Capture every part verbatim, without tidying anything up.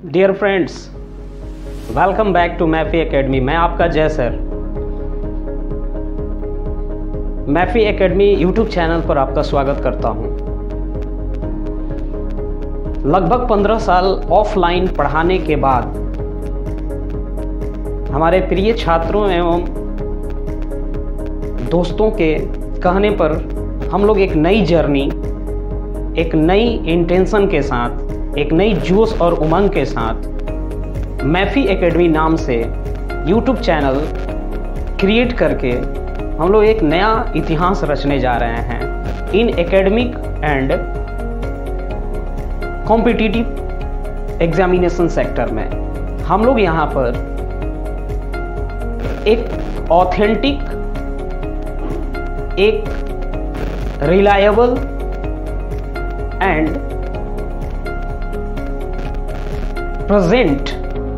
Dear friends, welcome back to Maifi academy. मैं आपका Jay sir. Maifi academy YouTube channel पर आपका स्वागत करता हूं। लगभग पंद्रह साल ऑफलाइन पढ़ाने के बाद हमारे प्रिय छात्रों एवं दोस्तों के कहने पर हम लोग एक नई जर्नी, एक नई इंटेंशन के साथ, एक नई जोश और उमंग के साथ मैफी एकेडमी नाम से यूट्यूब चैनल क्रिएट करके हम लोग एक नया इतिहास रचने जा रहे हैं in academic and competitive examination sector में। हम लोग यहाँ पर एक ऑथेंटिक, एक रिलायबल एंड प्रेजेंट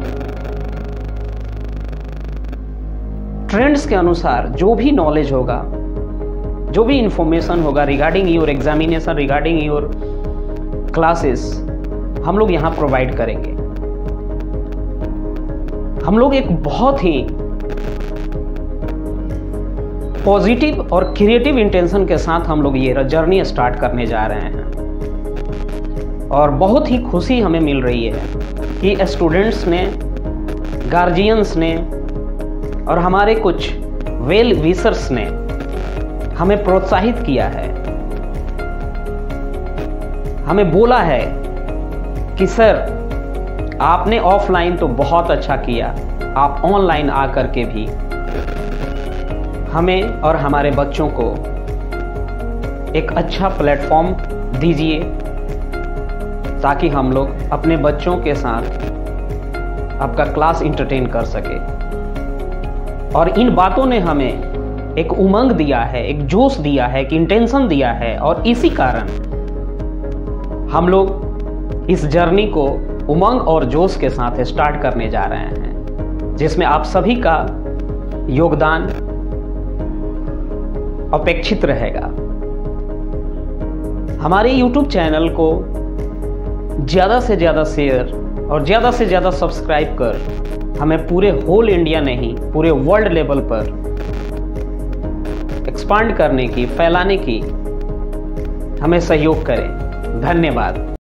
ट्रेंड्स के अनुसार जो भी नॉलेज होगा, जो भी इंफॉर्मेशन होगा regarding your examination, regarding your classes, हम लोग यहाँ प्रोवाइड करेंगे। हम लोग एक बहुत ही पॉजिटिव और क्रिएटिव इंटेंशन के साथ हम लोग ये जर्नी स्टार्ट करने जा रहे हैं और बहुत ही खुशी हमें मिल रही है कि स्टूडेंट्स ने, गार्जियंस ने और हमारे कुछ वेल विशर्स ने हमें प्रोत्साहित किया है, हमें बोला है कि सर आपने ऑफलाइन तो बहुत अच्छा किया, आप ऑनलाइन आकर के भी हमें और हमारे बच्चों को एक अच्छा प्लेटफॉर्म दीजिए ताकि हम लोग अपने बच्चों के साथ आपका क्लास इंटरटेन कर सके। और इन बातों ने हमें एक उमंग दिया है, एक जोश दिया है, एक इंटेंशन दिया है और इसी कारण हम लोग इस जर्नी को उमंग और जोश के साथ स्टार्ट करने जा रहे हैं, जिसमें आप सभी का योगदान अपेक्षित रहेगा। हमारे यूट्यूब चैनल को ज़्यादा से ज़्यादा शेयर और ज़्यादा से ज़्यादा सब्सक्राइब कर हमें पूरे होल इंडिया नहीं, पूरे वर्ल्ड लेवल पर एक्सपांड करने की, फैलाने की हमें सहयोग करें। धन्यवाद।